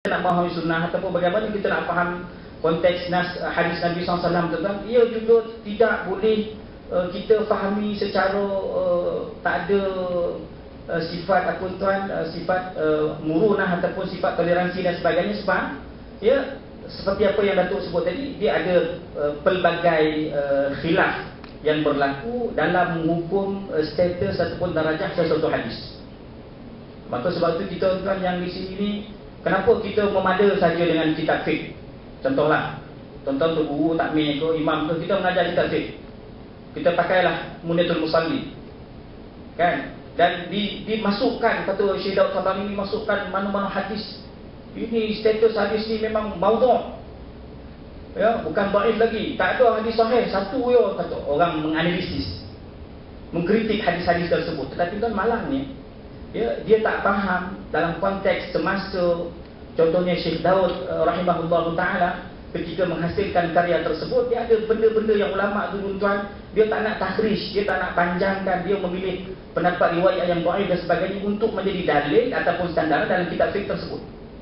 nak memahami sunnah ataupun bagaimana kita nak faham konteks hadis Nabi SAW, tuan-tuan, ia juga tidak boleh kita fahami secara tak ada sifat apa tuan, sifat murunah ataupun sifat toleransi dan sebagainya, sebab ya seperti apa yang Datuk sebut tadi, dia ada pelbagai khilaf yang berlaku dalam menghukum status ataupun darajah sesuatu hadis. Maka sebab itu kita tuan yang di sini ni, kenapa kita memada saja dengan kitab fiqh? Contohlah, tuan-tuan tu guru takmir ke imam ke, kita mengajar kitab fiqh, kita pakailah Muniatul Musalli, kan? Dan dimasukkan, kata Syekh Daud Sabani ini, masukkan mana-mana hadis ini, status hadis ni memang maudhu', ya, bukan dhaif lagi, tak ada hadis sahih satu ya, kata orang menganalisis, mengkritik hadis-hadis tersebut. Tetapi tuan malangnya, ya, dia tak faham dalam konteks semasa. Contohnya Syekh Daud rahimahullah ta'ala ketika menghasilkan karya tersebut, dia ada benda-benda yang ulama' dulu tuan, dia tak nak takhrish, dia tak nak panjangkan, dia memilih pendapat riwayat yang dhaif dan sebagainya untuk menjadi dalil ataupun standar dalam kitab fiqh tersebut.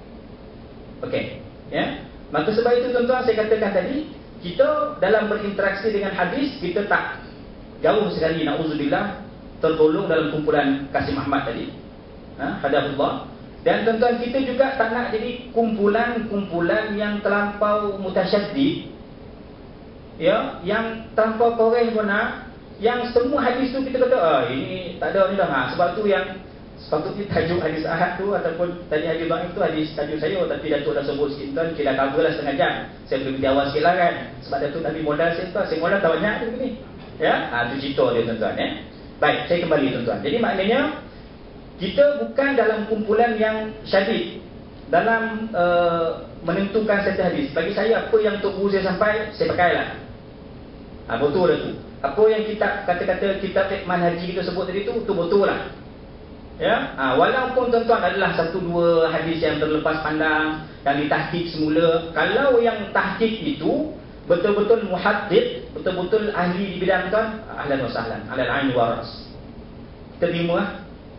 Okey, ya. Maka sebab itu tuan-tuan, saya katakan tadi, kita dalam berinteraksi dengan hadis, kita tak jauh sekali, na'udzubillah, tergolong dalam kumpulan Kasim Ahmad tadi, hadahullah. Dan tuan-tuan, kita juga tak nak jadi kumpulan-kumpulan yang terlampau mutasyaddid, ya, yang tanpa koreh benar, yang semua hadis tu kita kata, ini tak ada ni dah. Sebab tu yang sepatutnya tajuk hadis ahad tu ataupun tadi hadis dhaif tu hadis tajuk saya, tapi Datuk dah sebut sikit tuan, kita dah cover lah setengah jam. Saya boleh beritahu awal sikit lah kan, sebab Datuk tadi modal saya modal tak banyak tu ni, ya. Tu cerita dia tuan-tuan, ya. Baik, saya kembali tuan-tuan. Jadi maknanya kita bukan dalam kumpulan yang syadid dalam menentukan satu hadis. Bagi saya, apa yang Tok Guru saya sampai, saya pakailah. Betul dah tu. Apa yang kita kata-kata kitab fiqh manhaji kita sebut tadi tu betul lah. Ya, walaupun tuan-tuan adalah satu dua hadis yang terlepas pandang dan ditahqiq semula, kalau yang tahqiq itu betul-betul muhaddid, betul-betul ahli di bidang tuan, ahlan wa sahlan, alal ain wa ras. Terima lah.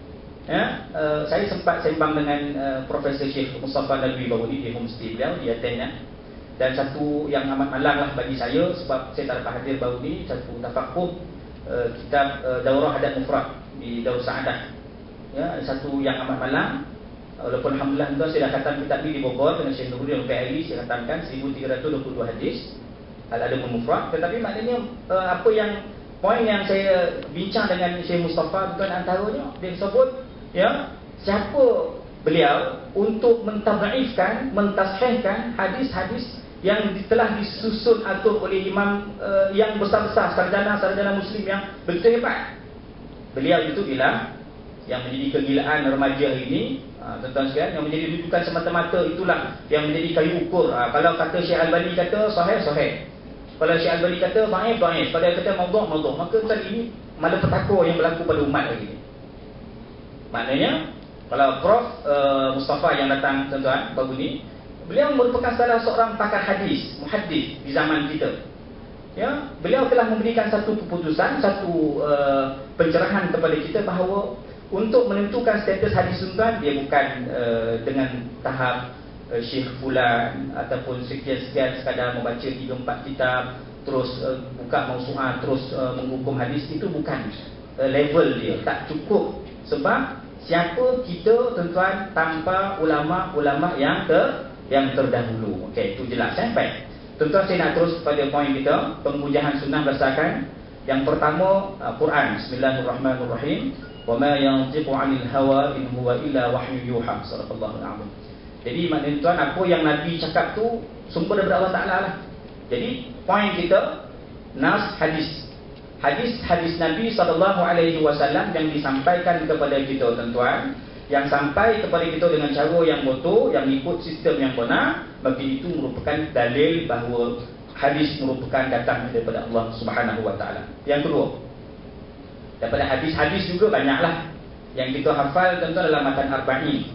Ya, saya sempat sembang dengan Profesor Syekh Mustafa Nalwi baru ni di homestay beliau, di Athena. Dan satu yang amat malang lah bagi saya, sebab saya tak dapat hadir baru ni, satu tafakuh kitab Daurah Adab Mufrad di Darus Saadah. Ya, satu yang amat malang. Walaupun alhamdulillah tuan, saya dah khatam kitab ni di Bogor dengan Syekh Nuruddin Al-Qaili, saya khatamkan 1322 hadis Al-Adab Mufrad. Tetapi maknanya apa yang poin yang saya bincang dengan Syekh Mustafa tuan, antaranya dia sebut, ya, siapa beliau untuk mentadhaifkan, mentashihkan hadis-hadis yang telah disusun atur oleh imam yang besar-besar, sarjana-sarjana muslim yang begitu hebat. Beliau itu ialah yang menjadi kegilaan remaja ini, tuan-tuan sekalian, yang menjadi rujukan semata-mata, itulah yang menjadi kayu ukur. Kalau kata Syekh Albani kata sahih, sahih. Kalau Syekh Albani kata dhaif, dhaif. Kalau dia kata maudhu', maudhu'. Maka tuan, ini malapetaka yang berlaku pada umat lagi ni. Maknanya, kalau Prof Mustafa yang datang tuan-tuan baru ni, beliau merupakan salah seorang pakar hadis, muhaddis di zaman kita. Ya, beliau telah memberikan satu keputusan, satu pencerahan kepada kita bahawa untuk menentukan status hadis tuan, dia bukan dengan tahap Syekh Fulan ataupun sekian-sekian sekadar membaca 3-4 kitab terus buka mausu'ah terus menghukum hadis. Itu bukan level dia, tak cukup. Sebab siapa kita tuan-tuan tanpa ulama-ulama yang terdahulu. Okey, itu jelas kan? Baik. Tuan-tuan, saya nak terus pada poin kita, pemujaan sunnah berdasarkan yang pertama Quran. Bismillahirrahmanirrahim. Wa ma yantiqu 'anil hawa in huwa illa wahyu yuha. Sadaqallahu al-'azim. Jadi maknanya tuan, apa yang Nabi cakap tu sumber daripada Allah Taala lah. Jadi poin kita nas hadis. Hadis Nabi SAW yang disampaikan kepada kita tuan-tuan, yang sampai kepada kita dengan cara yang betul, yang ikut sistem yang benar, maka itu merupakan dalil bahawa hadis merupakan datang daripada Allah Subhanahu Wa Taala. Yang kedua, daripada hadis-hadis juga banyaklah yang kita hafal tuan-tuan dalam matan arba'in.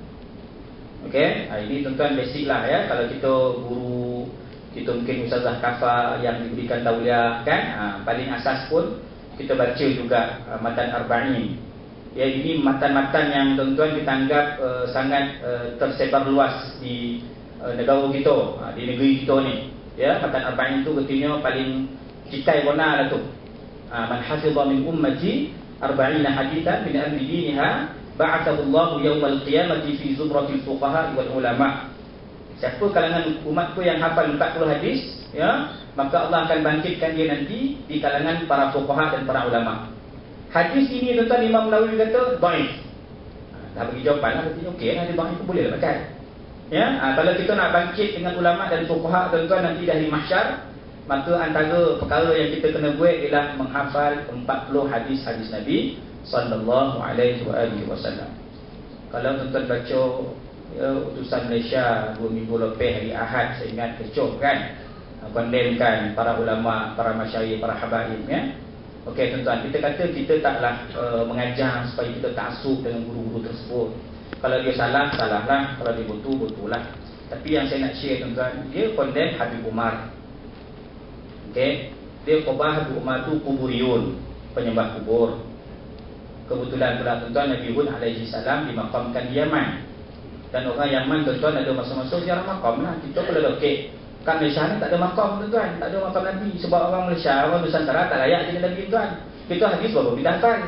Okey, ini tuan-tuan basic lah ya. Kalau kita guru, kita mungkin ustazah kafa yang diberikan tauliah kan, paling asas pun kita baca juga matan arba'in. Ya, ini matan-matan yang tuan-tuan kita anggap sangat tersebar luas di negara kita, di negeri kita ni. Ya, matan arba'in tu katanya paling cikai warna lah tu. Man hafidha min ummati arba'ina hadithan min amri diniha ba'athahu Allah yawmal qiyamati fi zubratil fuqaha wal ulama. Siapa kalangan umatku yang hafal 40 hadis, ya, maka Allah akan bangkitkan dia nanti di kalangan para fuqaha dan para ulama. Hadis ini tuan-tuan Imam Nawawi kata dhaif. Dah bagi jawapan lah, katanya okey lah, dia dhaif pun boleh lah pakai. Ya, kalau kita nak bangkit dengan ulama dan fuqaha tuan-tuan nanti dari mahsyar, maka antara perkara yang kita kena buat ialah menghafal 40 hadis-hadis Nabi sallallahu alaihi wasallam. Kalau tuan-tuan baca utusan Malaysia 2 minggu lepas hari Ahad, saya ingat kecoh kan, kondemkan para ulama, para masyayikh, para habaib, ya. Okey tuan-tuan, kita kata kita taklah mengajar supaya kita ta'assub dengan guru-guru tersebut. Kalau dia salah, salahlah. Kalau dia betul, betul lah. Tapi yang saya nak share tuan-tuan, dia kondem Habib Umar. Okey, dia khabar Habib Umar tu kuburiyun, penyembah kubur. Kebetulan pula tuan-tuan Nabi Hud alaihi salam dimakamkan di Yaman. Dan orang Yaman tuan-tuan ada masa-masa ziarah makam lah. Kita kalau okey, kat Malaysia ni tak ada makam tuan-tuan, tak ada makam Nabi. Sebab orang Malaysia, orang Nusantara tak layak jadi Nabi tuan. Kita hadis baru bidangkan.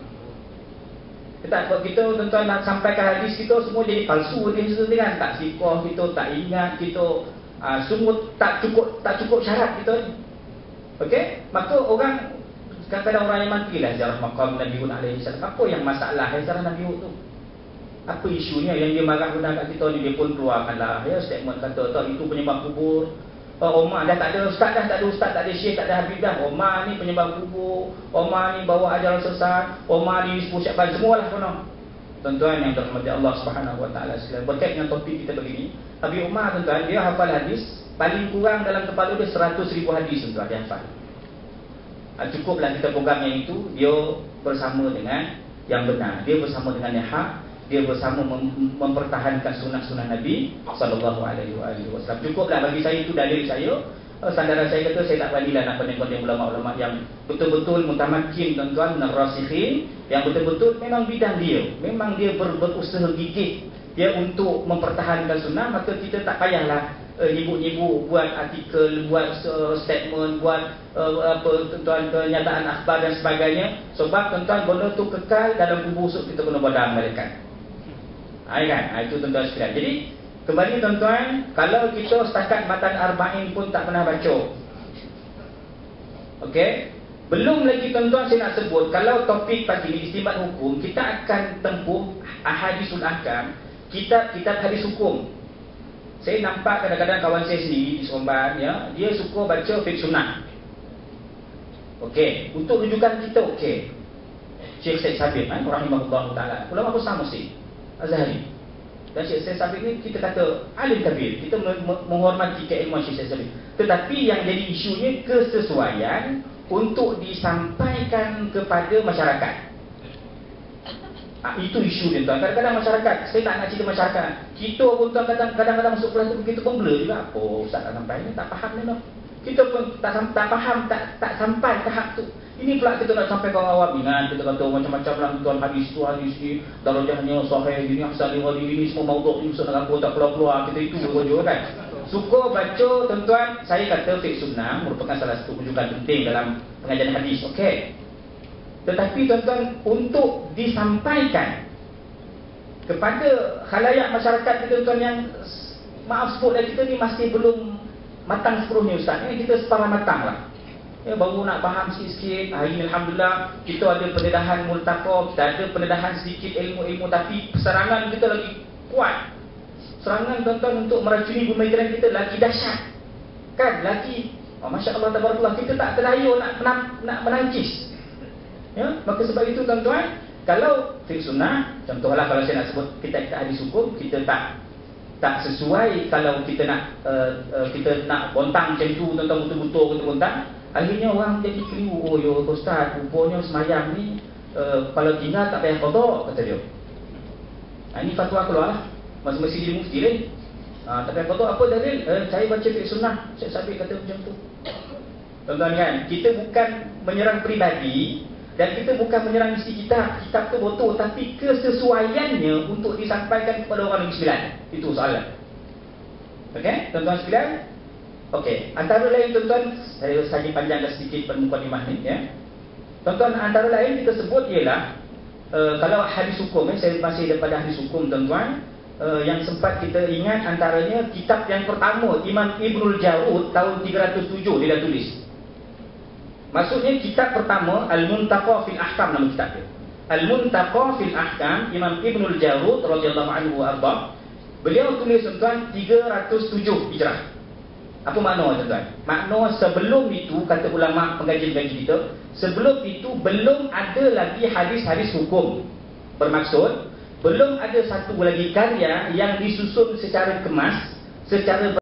Kita tuan-tuan nak sampaikan hadis kita semua jadi palsu dia situ kan. Tak sikoh kita, tak ingat kita, semua tak cukup syarat kita ni. Okey, maka orang kadang-kadang orang Yaman pergilah ziarah makam Nabi Hud alaihi salam. Apa yang masalah ziarah Nabi Hud tu? Apa isunya yang dia marah guna kat kita ni? Dia pun keluarkanlah ya statement kata tak, itu penyembah kubur. Omar dah tak ada ustaz dah, tak ada ustaz, tak ada syekh, tak ada habib dah. Omar ni penyembah kubur, Omar ni bawa ajaran sesat, Omar ni sepuh syakban, semualah kono. Tuan-tuan yang dirahmati Allah Subhanahu wa taala sekalian, berkait dengan topik kita begini, Habib Umar tuan-tuan, dia hafal hadis paling kurang dalam kepala dia 100,000 hadis tuan-tuan dia hafal. Cukuplah kita pegang yang itu, dia bersama dengan yang benar, dia bersama dengan yang hak, dia bersama mempertahankan sunnah-sunnah Nabi sallallahu alaihi wasallam. Cukuplah bagi saya, itu dalil saya. Sandaran saya kata saya tak beranilah nak pandang-pandang ulama-ulama yang betul-betul mutamakin tuan-tuan, rasikhin, yang betul-betul memang bidang dia, memang dia berusaha gigih dia untuk mempertahankan sunnah. Maka kita tak payahlah nyibuk-nyibuk buat artikel, buat statement, buat tuan-tuan kenyataan akhbar dan sebagainya. Sebab tuan-tuan benda tu kekal dalam kubur, kita kena badam mereka. Itu tuan-tuan sekalian. Jadi kembali tuan-tuan, kalau kita setakat matan arba'in pun tak pernah baca, okey, belum lagi tuan-tuan saya nak sebut, kalau topik pagi ni istinbat hukum, kita akan tempuh ahadisul ahkam, kitab hadis hukum. Saya nampak kadang-kadang kawan saya sendiri di Seremban, ya, dia suka baca fiqh sunnah. Okey, untuk rujukan kita, okey, Syekh Said Sabiq rahimahullah taala, ulama besar Mesir Azhari. Dan Syekh Said Sabiq ni kita kata alim kabir, kita menghormati keilmuan Syekh Said Sabiq. Tetapi yang jadi isunya kesesuaian untuk disampaikan kepada masyarakat. Itu isu dia tuan. Kadang-kadang masyarakat, saya tak nak cerita masyarakat, kita pun tuan kadang-kadang masuk kelas tu kita pun blur juga. Apa ustaz tak sampai ni, tak faham ni noh. Kita pun tak faham, tak sampai tahap tu. Ini pula kita nak sampai ke orang awam ni kan. Kita kata macam-macam lah tuan, hadis tu, hadis ni darajahnya sahih, gini hasan, ini semua maudhu' ni usul neraka tak keluar-keluar. Kita itu juga kan. Suka baca tuan-tuan, saya kata fiqh sunnah merupakan salah satu rujukan penting dalam pengajian hadis. Okey. Tetapi tuan-tuan, untuk disampaikan kepada khalayak masyarakat kita tuan yang maaf sebut lah, kita ni masih belum matang sepenuhnya ustaz. Ini kita setara matang lah. Ya, baru nak faham sikit-sikit. Hari ini alhamdulillah kita ada pendedahan multaqa, kita ada pendedahan sedikit ilmu-ilmu, tapi serangan kita lagi kuat. Serangan tuan-tuan untuk meracuni pemikiran kita lagi dahsyat. Kan lagi masya-Allah tabarakallah, kita tak terdaya nak menangkis. Ya, maka sebab itu tuan-tuan, kalau fiqh sunnah, contohlah kalau saya nak sebut kita hadis hukum, kita tak sesuai. Kalau kita nak bontang macam tu tuan-tuan, betul-betul kita bontang, akhirnya orang jadi keliru. Oh ya ustaz, rupanya semayang ni kalau tinggal tak payah qada, kata dia. Ini fatwa keluar lah, masing-masing jadi mufti lain. Tak payah qada, apa dalil? Saya baca fiqh sunnah, Syekh Sabiq kata macam tu. Tuan-tuan kan, kita bukan menyerang peribadi, Dan kita bukan menyerang isi kitab tu betul, tapi kesesuaiannya untuk disampaikan kepada orang Negeri Sembilan. Itu soalan. Okey, tuan-tuan sekalian. Okey, antara lain tuan-tuan, saya saja panjangkan sedikit mukadimah ni ya. Tuan-tuan, antara lain kita sebut ialah kalau hadis hukum, saya masih daripada hadis hukum tuan-tuan, yang sempat kita ingat antaranya kitab yang pertama Imam Ibnul Jarud tahun 307 dia dah tulis. Maksudnya kitab pertama Al-Muntaqa fil Ahkam, nama kitab dia. Al-Muntaqa fil Ahkam, Imam Ibnul Jarud radhiyallahu anhu arba. Beliau tulis tuan-tuan 307 Hijrah. Apa makna tuan-tuan? Makna sebelum itu, kata ulama pengkaji-pengkaji kita, sebelum itu belum ada lagi hadis-hadis hukum. Bermaksud belum ada satu lagi karya yang disusun secara kemas, secara